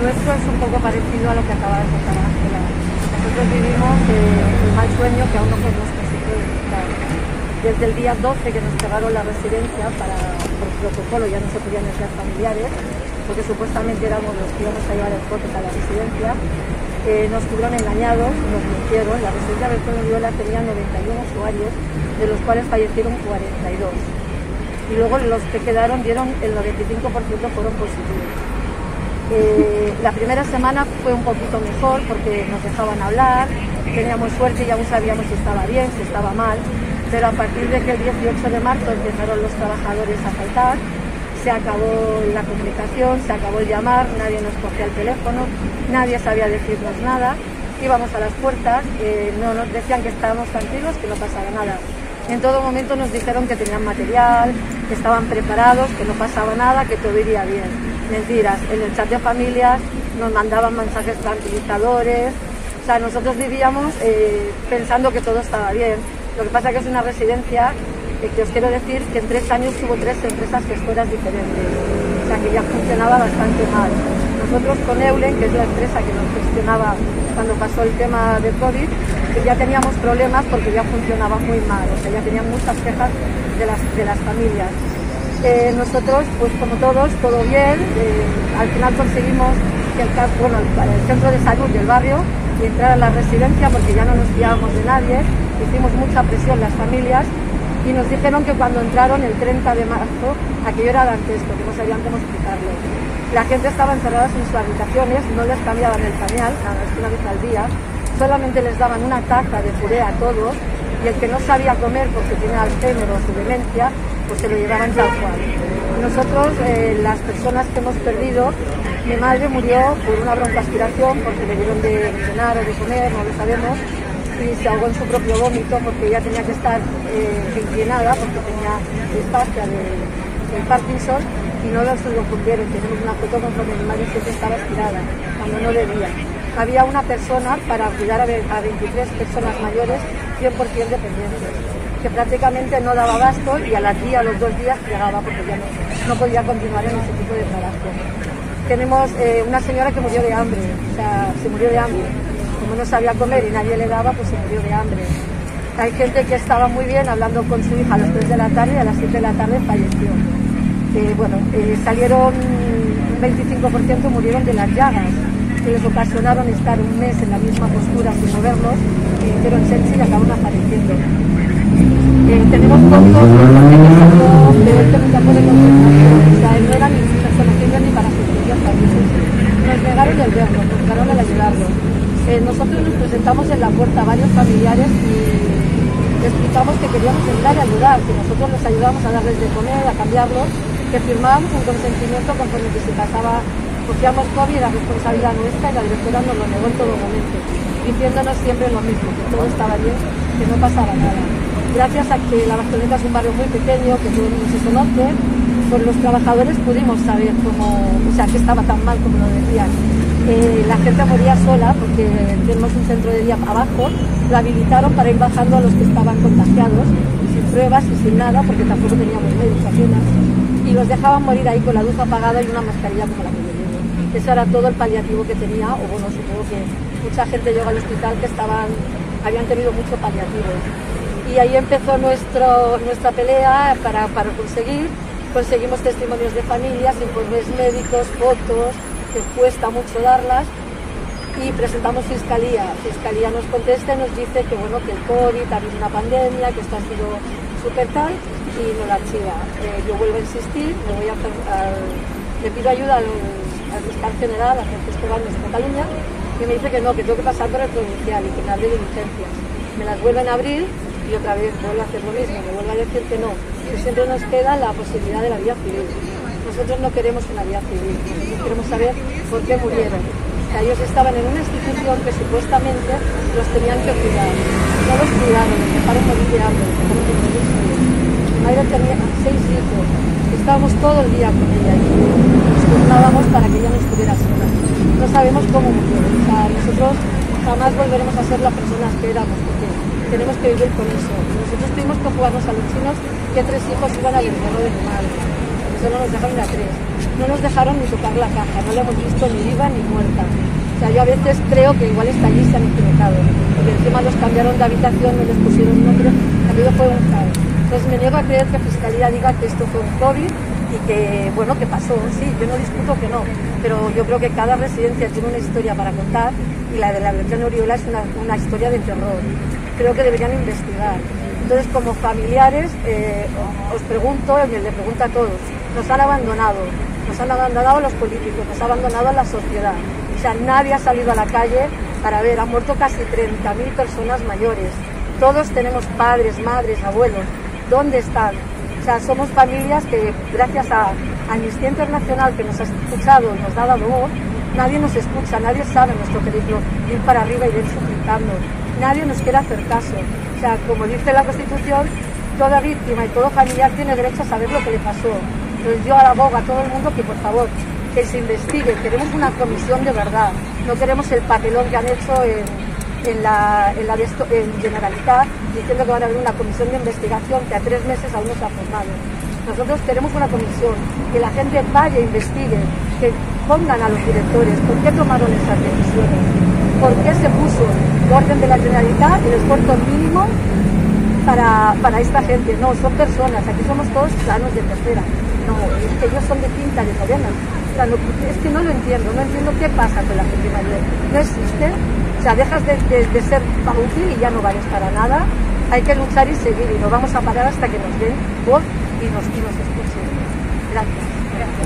nuestro es un poco parecido a lo que acaba de contar Ángela. Nosotros vivimos el mal sueño que aún no podemos conseguir evitar. Desde el día 12 que nos cerraron la residencia por protocolo, ya no se podían enviar familiares, porque supuestamente éramos los que íbamos a llevar el coche a la residencia, nos tuvieron engañados, nos mintieron. La residencia del Pueblo de Viola tenía 91 usuarios, de los cuales fallecieron 42. Y luego los que quedaron dieron el 95% fueron positivos. La primera semana fue un poquito mejor porque nos dejaban hablar, teníamos suerte y aún sabíamos si estaba bien, si estaba mal, pero a partir de que el 18 de marzo empezaron los trabajadores a faltar, se acabó la comunicación, se acabó el llamar, nadie nos cogía el teléfono, nadie sabía decirnos nada, íbamos a las puertas, no nos decían que estábamos tranquilos, que no pasaba nada. En todo momento nos dijeron que tenían material, que estaban preparados, que no pasaba nada, que todo iría bien. Mentiras, en el chat de familias nos mandaban mensajes tranquilizadores, o sea, nosotros vivíamos pensando que todo estaba bien. Lo que pasa es que es una residencia que os quiero decir que en 3 años hubo 3 empresas gestoras diferentes, o sea que ya funcionaba bastante mal. Nosotros con Eulen, que es la empresa que nos gestionaba cuando pasó el tema del COVID, que ya teníamos problemas porque ya funcionaba muy mal, o sea, ya tenían muchas quejas de las familias. Nosotros, pues como todos, todo bien, al final conseguimos que el centro de salud del barrio entrara a la residencia porque ya no nos fiábamos de nadie, hicimos mucha presión las familias y nos dijeron que cuando entraron el 30 de marzo, aquello era dantesco, que no sabían cómo explicarlo. La gente estaba encerrada en sus habitaciones, no les cambiaban el pañal, nada más que una vez al día, solamente les daban una taza de puré a todos y el que no sabía comer porque tenía Alzheimer o su demencia, pues se lo llevaban tal cual. Nosotros, las personas que hemos perdido, mi madre murió por una broncoaspiración porque le dieron de cenar o de comer, no lo sabemos, y se ahogó en su propio vómito porque ella tenía que estar inclinada porque tenía disfagia del Parkinson y no se lo cumplieron. Tenemos una foto con donde mi madre siempre estaba estirada, cuando no debía. Había una persona para cuidar a 23 personas mayores 100% dependientes, que prácticamente no daba abasto y a los 2 días llegaba porque ya no podía continuar en ese tipo de trabajo. Tenemos una señora que murió de hambre, o sea, se murió de hambre. Como no sabía comer y nadie le daba, pues se murió de hambre. Hay gente que estaba muy bien hablando con su hija a las 3 de la tarde y a las 7 de la tarde falleció. Salieron un 25% murieron de las llagas que les ocasionaron estar un mes en la misma postura sin movernos, pero en sepsis y acabaron apareciendo. Tenemos fotos de gente que salió de un campo de concentración, o sea, no eran ni personas ni para sus propias familias. Nos negaron el verlo, nos negaron el ayudarlo. Nosotros nos presentamos en la puerta a varios familiares y les explicamos que queríamos entrar y ayudar, que nosotros les ayudábamos a darles de comer, a cambiarlos, que firmábamos un consentimiento conforme que se pasaba, cogíamos COVID, era responsabilidad nuestra y la directora nos lo negó en todo momento, diciéndonos siempre lo mismo, que todo estaba bien, que no pasaba nada. Gracias a que La Barceloneta es un barrio muy pequeño, que todo el mundo se conoce, pues los trabajadores pudimos saber que estaba tan mal como lo decían. La gente moría sola porque tenemos un centro de día abajo, lo habilitaron para ir bajando a los que estaban contagiados, sin pruebas y sin nada, porque tampoco teníamos médicos apenas, y los dejaban morir ahí con la luz apagada y una mascarilla como la que yo llevo. Eso era todo el paliativo que tenía, o bueno, supongo que mucha gente llegó al hospital que habían tenido mucho paliativo. Y ahí empezó nuestra pelea para conseguimos testimonios de familias, informes médicos, fotos, que cuesta mucho darlas, y presentamos fiscalía. Fiscalía nos contesta y nos dice que bueno, que el COVID, ha habido una pandemia, que esto ha sido súper tal, y nos la archiva. Yo vuelvo a insistir, le pido ayuda al fiscal general, a Francisco Baños de Cataluña, y me dice que no, que tengo que pasar por el provincial y que me hable de diligencias. Me las vuelven a abrir y otra vez vuelvo a hacer lo mismo, me vuelvo a decir que no, que siempre nos queda la posibilidad de la vía civil. Nosotros no queremos una vía civil, nosotros queremos saber por qué murieron. O sea, ellos estaban en una institución que supuestamente los tenían que cuidar. No los cuidaron, los dejaron morir de hambre, los dejaron morir de frío. Mi madre tenía 6 hijos, estábamos todo el día con ella y nos turnábamos para que ella no estuviera sola. No sabemos cómo murió, o sea, nosotros jamás volveremos a ser las personas que éramos, porque tenemos que vivir con eso. Nosotros tuvimos que jugarnos a los chinos que 3 hijos iban al entierro de mi madre. Solo nos dejaron a 3. no nos dejaron ni tocar la caja, no la hemos visto ni viva ni muerta. O sea, yo a veces creo que igual está allí se han equivocado, porque encima los cambiaron de habitación, no les pusieron nombre, aquello fue un caos. Entonces me niego a creer que Fiscalía diga que esto fue un COVID y que, bueno, que pasó, sí, yo no discuto que no, pero yo creo que cada residencia tiene una historia para contar y la de la Virgen Oriola es una historia de terror. Creo que deberían investigar. Entonces, como familiares, os pregunto, y le pregunto a todos, nos han abandonado los políticos, nos ha abandonado la sociedad. O sea, nadie ha salido a la calle para ver, han muerto casi 30.000 personas mayores. Todos tenemos padres, madres, abuelos. ¿Dónde están? O sea, somos familias que, gracias a Amnistía Internacional, que nos ha escuchado, nos ha dado voz, nadie nos escucha, nadie sabe nuestro peligro, ir para arriba y ir suplicando. Nadie nos quiere hacer caso. O sea, como dice la Constitución, toda víctima y todo familiar tiene derecho a saber lo que le pasó. Entonces yo abogo a todo el mundo que, por favor, que se investigue. Queremos una comisión de verdad. No queremos el papelón que han hecho en Generalitat, diciendo que van a haber una comisión de investigación que a 3 meses aún no se ha formado. Nosotros queremos una comisión, que la gente vaya e investigue, que pongan a los directores por qué tomaron esas decisiones, por qué se puso el orden de la Generalitat, el esfuerzo mínimo para esta gente. No, son personas, aquí somos todos ciudadanos de tercera. No, es que ellos son de quinta, de novena. O sea, no, es que no lo entiendo, no entiendo qué pasa con la gente mayor. No existe, o sea, dejas de ser útil y ya no vales para nada. Hay que luchar y seguir, y no vamos a parar hasta que nos den voz y nos escuchen. Gracias.